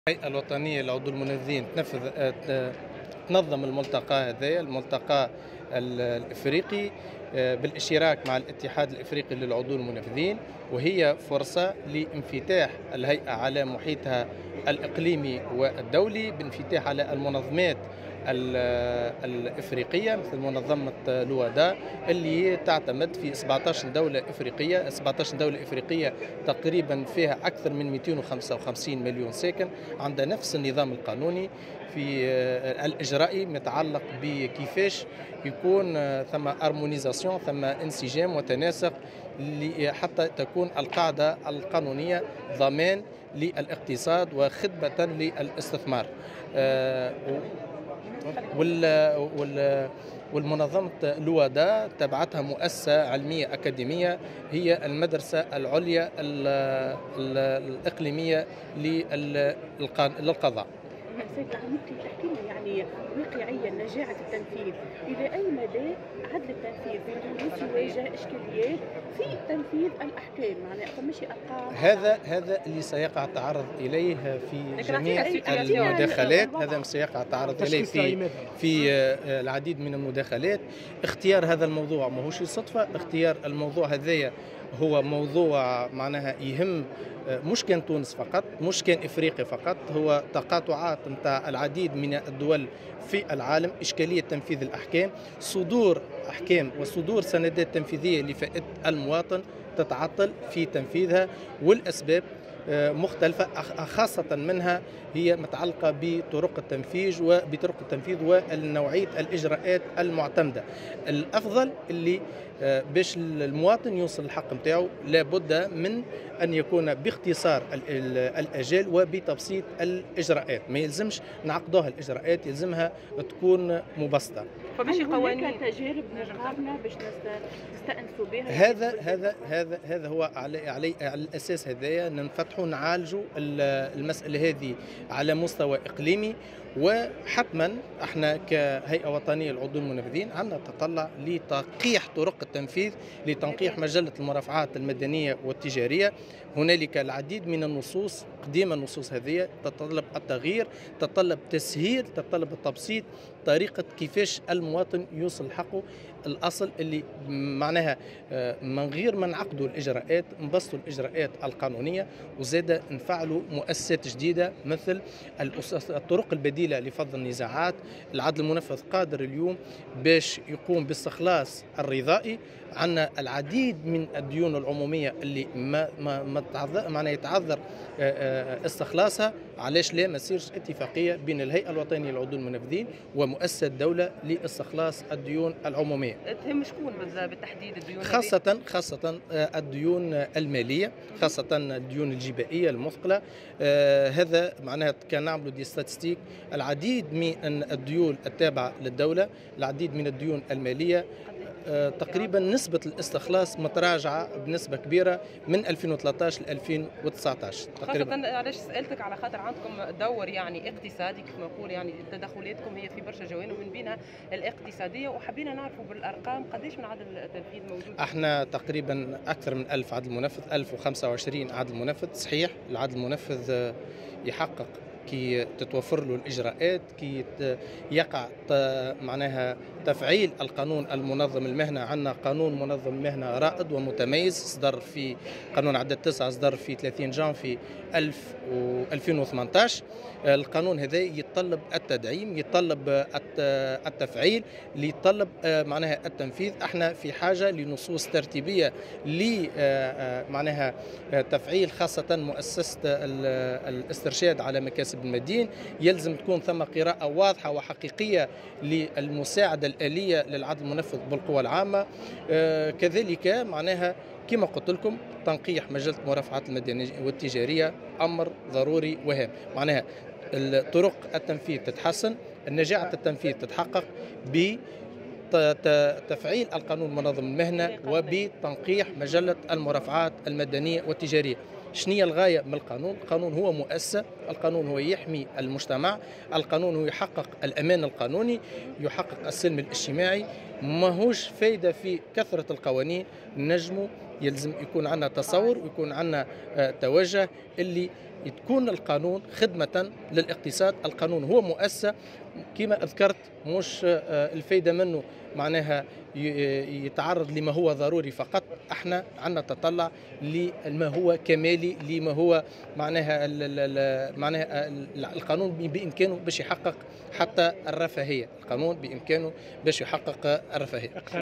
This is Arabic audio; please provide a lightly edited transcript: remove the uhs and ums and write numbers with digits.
الهيئة الوطنية للعضو المنفذين تنظم الملتقى هذايا الملتقى الإفريقي بالاشتراك مع الاتحاد الإفريقي للعضو المنفذين، وهي فرصة لانفتاح الهيئة على محيطها الإقليمي والدولي، بانفتاح على المنظمات الإفريقية مثل منظمة لوادا اللي تعتمد في 17 دولة إفريقية. 17 دولة إفريقية تقريبا فيها أكثر من 255 مليون ساكن، عندها نفس النظام القانوني في الإجرائي متعلق بكيفاش يكون ثم أرمونيزاسيون، ثم انسجام وتناسق حتى تكون القاعدة القانونية ضمان للاقتصاد وخدمة للاستثمار. والمنظمة لوادا تبعتها مؤسسة علمية أكاديمية، هي المدرسة العليا الإقليمية للقضاء. سيد العميد، تحكي لنا يعني واقعيا نجاعة التنفيذ إلى أي مدى عدل التنفيذ في تونس يواجه إشكاليات في تنفيذ الأحكام؟ يعني فماشي أرقام. هذا اللي سيقع التعرض إليه في جميع المداخلات، هذا سيقع التعرض إليه في العديد من المداخلات. اختيار هذا الموضوع ماهوش صدفة، اختيار الموضوع هذايا هو موضوع معناها يهم مش كان تونس فقط، مش كان إفريقيا فقط، هو تقاطعات نتاع العديد من الدول في العالم. إشكالية تنفيذ الأحكام، صدور أحكام وصدور سندات تنفيذية لفائدة المواطن تتعطل في تنفيذها، والأسباب مختلفة، خاصة منها هي متعلقة بطرق التنفيذ ونوعية الإجراءات المعتمدة. الأفضل اللي باش المواطن يوصل الحق نتاعو لابد من أن يكون باختصار الأجال وبتبسيط الإجراءات، ما يلزمش نعقدوها الإجراءات، يلزمها تكون مبسطة. فماشي قوانين تجارب مقارنة باش نستأنسوا بها. هذا هو على الأساس هذايا نفتحوا نعالجوا المسألة هذه على مستوى إقليمي، وحتما احنا كهيئة وطنية للعضو المنفذين عندنا تطلع لتنقيح طرق التنفيذ، لتنقيح مجلة المرافعات المدنية والتجارية. هنالك العديد من النصوص قديمة، النصوص هذه تتطلب التغيير، تتطلب تسهيل، تتطلب التبسيط، طريقة كيفاش المواطن يوصل حقه. الأصل اللي معناها من غير ما نعقدوا الإجراءات نبسطوا الإجراءات القانونية، وزاد نفعلوا مؤسسات جديدة مثل الطرق البديلة لفض النزاعات. العدل المنفذ قادر اليوم باش يقوم باستخلاص الرضائي. عندنا العديد من الديون العمومية اللي ما يتعذر استخلاصها، علاش لا ما تصيرش اتفاقية بين الهيئة الوطنية للعضو المنفذين ومؤسسة الدولة لاستخلاص الديون العمومية. تهم شكون بالتحديد الديون؟ خاصة الديون المالية، خاصة الديون الجبائية المثقلة. هذا معناها كان نعملوا دي ستاتستيك، العديد من الديون التابعة للدولة، العديد من الديون المالية، تقريبا نسبة الاستخلاص متراجعة بنسبة كبيرة من 2013 ل 2019 تقريبا. خاصة علاش سألتك على خاطر عندكم دور يعني اقتصادي كما نقول، يعني تدخلاتكم هي في برشا جوانب من بينها الاقتصادية، وحبينا نعرفوا بالأرقام قديش من عدد التنفيذ موجود. احنا تقريبا أكثر من 1000 عدل منفذ، 1025 عدل منفذ. صحيح العدل المنفذ يحقق كي تتوفر له الإجراءات، كي يقع معناها تفعيل القانون المنظم المهنة. عندنا قانون منظم المهنة رائد ومتميز، صدر في قانون عدد 9، صدر في 30 جانفي 2018. القانون هذا يتطلب التدعيم، يتطلب التفعيل، يتطلب معناها التنفيذ. احنا في حاجة لنصوص ترتيبية معناها تفعيل، خاصة مؤسسة الاسترشاد على مكاسب المدين. يلزم تكون ثم قراءة واضحة وحقيقية للمساعدة الآلية للعدل المنفذ بالقوى العامة. كذلك معناها كما قلت لكم تنقيح مجلة مرافعات المدنية والتجارية أمر ضروري وهام. معناها طرق التنفيذ تتحسن، نجاعة التنفيذ تتحقق بتفعيل القانون المنظم المهنة وبتنقيح مجلة المرافعات المدنية والتجارية. شنية الغاية من القانون؟ القانون هو مؤسسة، القانون هو يحمي المجتمع، القانون هو يحقق الأمان القانوني، يحقق السلم الاجتماعي. ماهوش فايدة في كثرة القوانين، نجموا يلزم يكون عندنا تصور ويكون عندنا توجه اللي تكون القانون خدمة للاقتصاد. القانون هو مؤسسة كما ذكرت، مش الفايدة منه معناها يتعرض لما هو ضروري فقط. احنا عندنا تطلع لما هو كمالي، لما هو معناها القانون بإمكانه باش يحقق حتى الرفاهية. القانون بإمكانه باش يحقق الرفاهية.